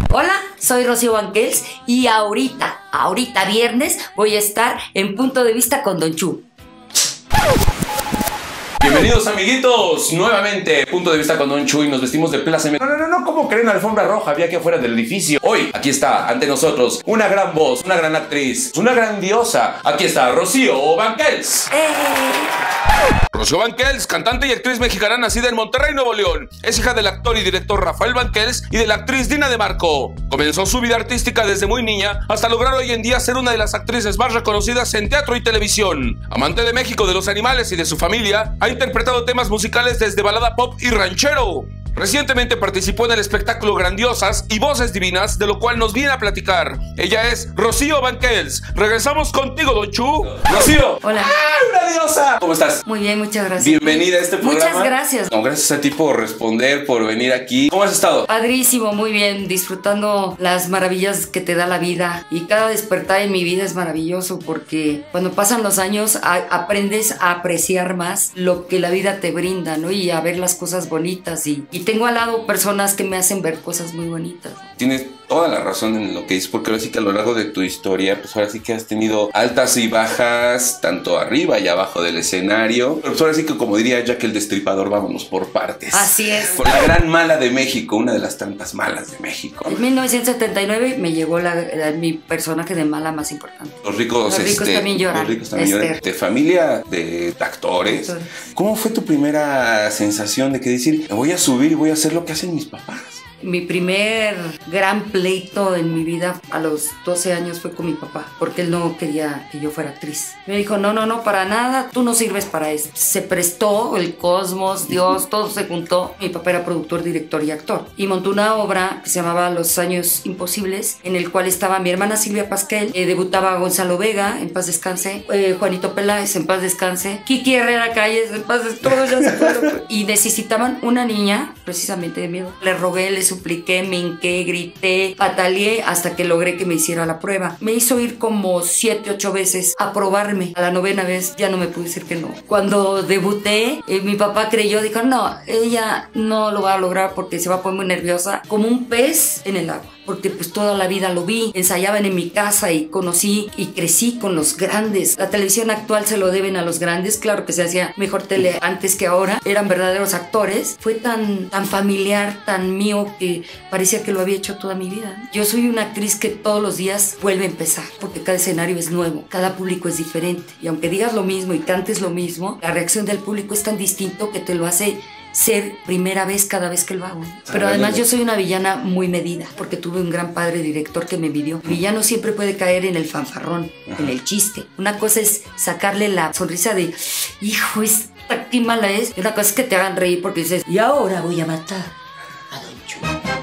Hola, soy Rocío Banquels y ahorita viernes voy a estar en Punto de Vista con Don Chu. Bienvenidos amiguitos, nuevamente Punto de Vista con Don Chu y nos vestimos de Plaza M. No, ¿cómo creen? Alfombra roja había aquí afuera del edificio. Hoy, aquí está, ante nosotros, una gran voz, una gran actriz, una gran diosa. Aquí está Rocío Banquels. Rocío Banquels, cantante y actriz mexicana nacida en Monterrey, Nuevo León. Es hija del actor y director Rafael Banquels y de la actriz Dina de Marco. Comenzó su vida artística desde muy niña hasta lograr hoy en día ser una de las actrices más reconocidas en teatro y televisión. Amante de México, de los animales y de su familia, ha interpretado temas musicales desde balada pop y ranchero. Recientemente participó en el espectáculo Grandiosas y Voces Divinas, de lo cual nos viene a platicar. Ella es Rocío Banquels. Regresamos contigo, Don Chu. Rocío. Hola. ¡Ay, una diosa! ¿Cómo estás? Muy bien, muchas gracias. Bienvenida a este programa. Muchas gracias. No, gracias a ti por responder, por venir aquí. ¿Cómo has estado? Padrísimo, muy bien, disfrutando las maravillas que te da la vida. Y cada despertar en mi vida es maravilloso porque cuando pasan los años aprendes a apreciar más lo que la vida te brinda, ¿no? Y a ver las cosas bonitas. Y tengo al lado personas que me hacen ver cosas muy bonitas. Tienes toda la razón en lo que dices, porque ahora sí que a lo largo de tu historia, pues ahora sí que has tenido altas y bajas, tanto arriba y abajo del escenario. Pero pues ahora sí que, como diría Jack el Destripador, vámonos por partes. Así es. Por la gran mala de México, una de las tantas malas de México. En 1979 me llegó mi personaje de mala más importante. Los ricos también lloran. Los ricos también lloran. De familia de actores. ¿Cómo fue tu primera sensación de que decir, me voy a subir y voy a hacer lo que hacen mis papás? Mi primer gran pleito en mi vida a los 12 años fue con mi papá, porque él no quería que yo fuera actriz. Me dijo, no, para nada, tú no sirves para eso. Se prestó el cosmos, Dios, todo se juntó. Mi papá era productor, director y actor. Y montó una obra que se llamaba Los Años Imposibles, en el cual estaba mi hermana Silvia Pasquel, debutaba Gonzalo Vega, en paz descanse, Juanito Peláez, en paz descanse, Kiki Herrera Calles, en paz descanse, todos ya se fueron. Y necesitaban una niña, precisamente de miedo. Le rogué, le supliqué, me hinqué, grité, pataleé hasta que logré que me hiciera la prueba. Me hizo ir como 7, 8 veces a probarme. A la 9ª vez ya no me pude decir que no. Cuando debuté, mi papá creyó, dijo, no, ella no lo va a lograr porque se va a poner muy nerviosa, como un pez en el agua. Porque pues toda la vida lo vi, ensayaban en mi casa y conocí y crecí con los grandes. La televisión actual se lo deben a los grandes, claro que se hacía mejor tele antes que ahora, eran verdaderos actores. Fue tan familiar, tan mío, que parecía que lo había hecho toda mi vida. Yo soy una actriz que todos los días vuelve a empezar, porque cada escenario es nuevo, cada público es diferente. Y aunque digas lo mismo y cantes lo mismo, la reacción del público es tan distinto que te lo hace ser primera vez cada vez que lo hago. Pero además yo soy una villana muy medida, porque tuve un gran padre director que me midió. El villano siempre puede caer en el fanfarrón, en el chiste. Una cosa es sacarle la sonrisa de, hijo, esta qué mala es. Y una cosa es que te hagan reír porque dices, y ahora voy a matar a Don Chu.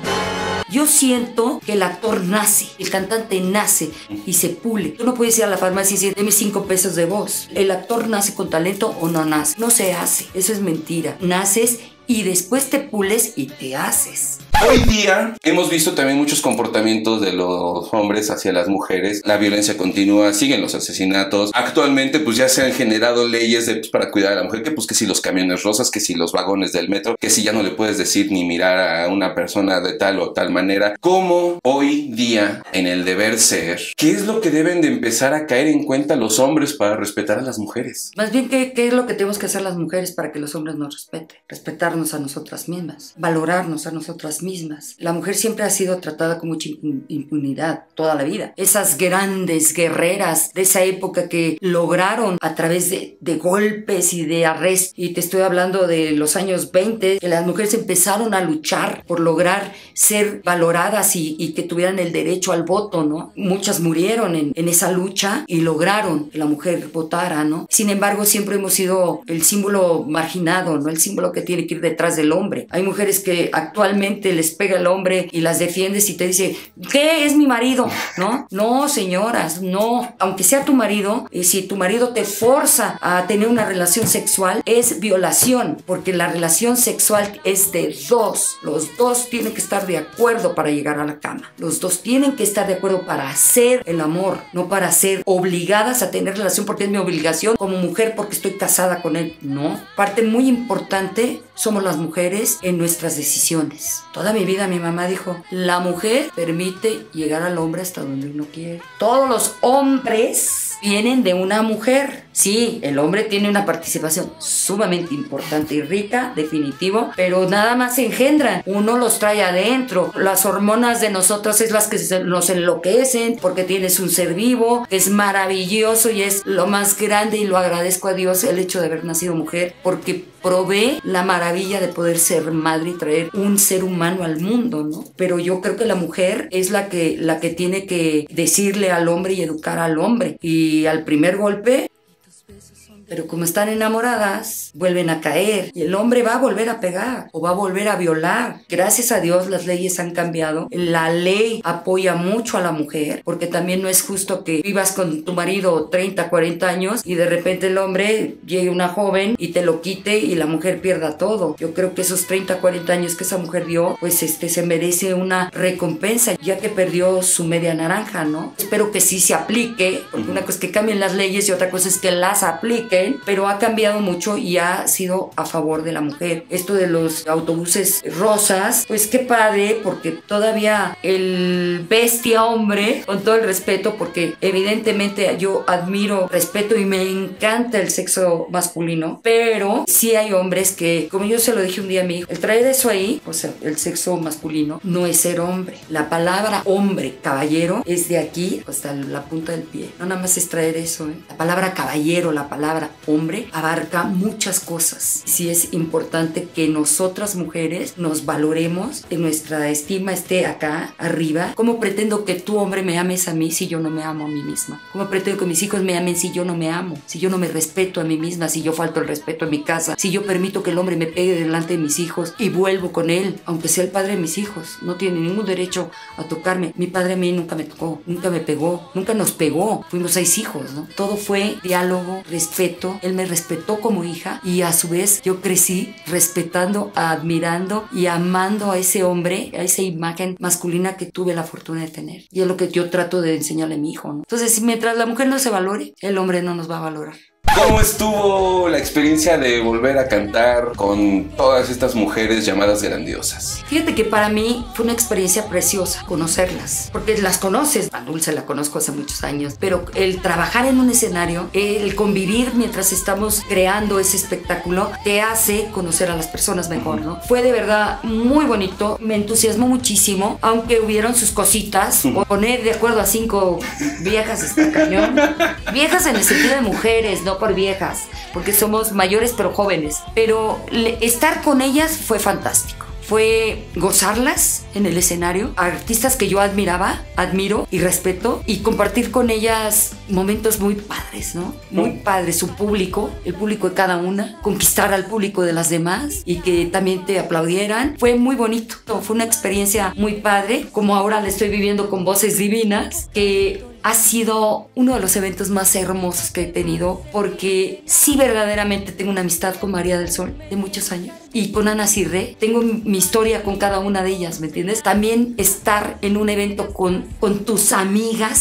Yo siento que el actor nace, el cantante nace y se pule. Tú no puedes ir a la farmacia y decir, deme 5 pesos de voz. El actor nace con talento o no nace. No se hace. Eso es mentira. Naces y después te pules y te haces. Hoy día hemos visto también muchos comportamientos de los hombres hacia las mujeres. La violencia continúa, siguen los asesinatos. Actualmente pues ya se han generado leyes para cuidar a la mujer, que si los camiones rosas, que si los vagones del metro, que si ya no le puedes decir ni mirar a una persona de tal o tal manera. ¿Cómo hoy día en el deber ser, qué es lo que deben de empezar a caer en cuenta los hombres para respetar a las mujeres? Más bien, ¿qué es lo que tenemos que hacer las mujeres para que los hombres nos respeten? Respetarnos a nosotras mismas, valorarnos a nosotras mismas. La mujer siempre ha sido tratada con mucha impunidad toda la vida. Esas grandes guerreras de esa época que lograron a través de golpes y de arrestos, y te estoy hablando de los años 20, que las mujeres empezaron a luchar por lograr ser valoradas y que tuvieran el derecho al voto, ¿no? Muchas murieron en esa lucha y lograron que la mujer votara, ¿no? Sin embargo, siempre hemos sido el símbolo marginado, ¿no? El símbolo que tiene que ir detrás del hombre. Hay mujeres que actualmente les pega el hombre y las defiendes y te dice, ¿qué? Es mi marido, ¿no? No, señoras, no. Aunque sea tu marido, si tu marido te forza a tener una relación sexual, es violación, porque la relación sexual es de dos. Los dos tienen que estar de acuerdo para llegar a la cama. Los dos tienen que estar de acuerdo para hacer el amor, no para ser obligadas a tener relación porque es mi obligación como mujer porque estoy casada con él. No. Parte muy importante somos las mujeres en nuestras decisiones. Todas Toda mi vida mi mamá dijo, la mujer permite llegar al hombre hasta donde uno quiere. Todos los hombres vienen de una mujer. Sí, el hombre tiene una participación sumamente importante y rica, definitivo, pero nada más se engendran. Uno los trae adentro. Las hormonas de nosotros es las que nos enloquecen porque tienes un ser vivo, que es maravilloso y es lo más grande, y lo agradezco a Dios el hecho de haber nacido mujer, porque provee la maravilla de poder ser madre y traer un ser humano al mundo, ¿no? Pero yo creo que la mujer es la que tiene que decirle al hombre y educar al hombre. Y al primer golpe, pero como están enamoradas, vuelven a caer y el hombre va a volver a pegar o va a volver a violar. Gracias a Dios las leyes han cambiado. La ley apoya mucho a la mujer, porque también no es justo que vivas con tu marido 30, 40 años y de repente el hombre llegue una joven y te lo quite y la mujer pierda todo. Yo creo que esos 30, 40 años que esa mujer dio, pues se merece una recompensa, ya que perdió su media naranja, ¿no? Espero que sí se aplique, porque una cosa es que cambien las leyes y otra cosa es que las apliquen. Pero ha cambiado mucho y ha sido a favor de la mujer. Esto de los autobuses rosas, pues qué padre, porque todavía el bestia hombre, con todo el respeto, porque evidentemente yo admiro, respeto y me encanta el sexo masculino, pero sí hay hombres que, como yo se lo dije un día a mi hijo, el traer eso ahí, o sea, el sexo masculino, no es ser hombre. La palabra hombre, caballero, es de aquí hasta la punta del pie. No nada más es traer eso, ¿eh? La palabra caballero, la palabra hombre abarca muchas cosas. Sí es importante que nosotras mujeres nos valoremos, que nuestra estima esté acá arriba. ¿Cómo pretendo que tú, hombre, me ames a mí si yo no me amo a mí misma? ¿Cómo pretendo que mis hijos me amen si yo no me amo? Si yo no me respeto a mí misma, si yo falto el respeto a mi casa, si yo permito que el hombre me pegue delante de mis hijos y vuelvo con él, aunque sea el padre de mis hijos. No tiene ningún derecho a tocarme. Mi padre a mí nunca me tocó, nunca me pegó, nunca nos pegó. Fuimos 6 hijos, ¿no? Todo fue diálogo, respeto. Él me respetó como hija y a su vez yo crecí respetando, admirando y amando a ese hombre, a esa imagen masculina que tuve la fortuna de tener. Y es lo que yo trato de enseñarle a mi hijo, ¿no? Entonces, mientras la mujer no se valore, el hombre no nos va a valorar. ¿Cómo estuvo la experiencia de volver a cantar con todas estas mujeres llamadas grandiosas? Fíjate que para mí fue una experiencia preciosa conocerlas, porque las conoces. A Dulce la conozco hace muchos años, pero el trabajar en un escenario, el convivir mientras estamos creando ese espectáculo, te hace conocer a las personas mejor, ¿no? Fue de verdad muy bonito, me entusiasmó muchísimo, aunque hubieron sus cositas. Poner de acuerdo a 5 viejas está cañón. Viejas en el sentido de mujeres, no por viejas, porque somos mayores pero jóvenes. Pero estar con ellas fue fantástico. Fue gozarlas en el escenario, artistas que yo admiro y respeto, y compartir con ellas momentos muy padres, ¿no? Muy padres, su público, el público de cada una, conquistar al público de las demás y que también te aplaudieran. Fue muy bonito, fue una experiencia muy padre, como ahora la estoy viviendo con Voces Divinas, que ha sido uno de los eventos más hermosos que he tenido, porque sí verdaderamente tengo una amistad con María del Sol de muchos años, y con Ana Cirré tengo mi historia con cada una de ellas, ¿me entiendes? También estar en un evento con tus amigas,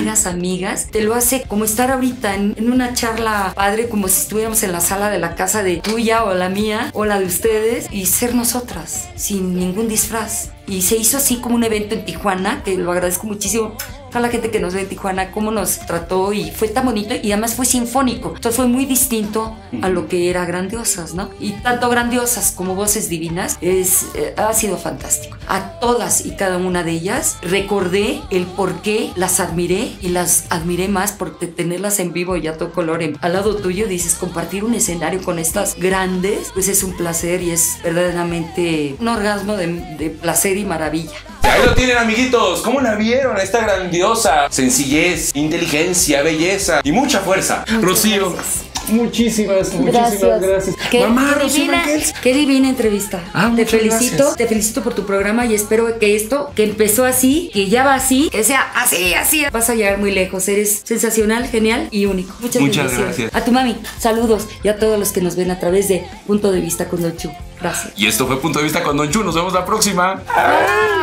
te lo hace como estar ahorita en una charla padre, como si estuviéramos en la sala de la casa de tuya o la mía o la de ustedes, y ser nosotras, sin ningún disfraz. Y se hizo así como un evento en Tijuana, que lo agradezco muchísimo a la gente que nos ve en Tijuana, cómo nos trató, y fue tan bonito, y además fue sinfónico. Entonces fue muy distinto a lo que era Grandiosas, ¿no? Y tanto Grandiosas como Voces Divinas ha sido fantástico. A todas y cada una de ellas recordé el por qué las admiré, y las admiré más porque tenerlas en vivo y a todo color al lado tuyo, dices, compartir un escenario con estas grandes, pues es un placer y es verdaderamente un orgasmo de placer y maravilla. Ahí lo tienen, amiguitos. ¿Cómo la vieron a esta grandiosa? Sencillez, inteligencia, belleza y mucha fuerza. Muchas Rocío. Gracias. Muchísimas gracias. Mamá, Qué divina entrevista. Te felicito, gracias. Te felicito por tu programa y espero que esto, que empezó así, que ya va así, que sea así, vas a llegar muy lejos. Eres sensacional, genial y único. Muchas gracias. A tu mami, saludos, y a todos los que nos ven a través de Punto de Vista con Don Chu. Gracias. Y esto fue Punto de Vista con Don Chu. Nos vemos la próxima.